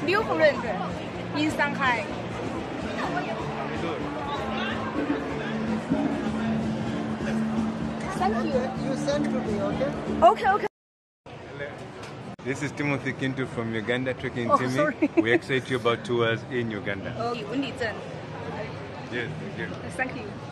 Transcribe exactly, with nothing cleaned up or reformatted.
六夫人对 in Shanghai. Thank you. You send to me, okay? Okay, okay. This is Timothy Kintu from Uganda talking Oh, to me. sorry. We excite you about tours in Uganda. Oh, 文理镇. Yes, thank you. Thank you.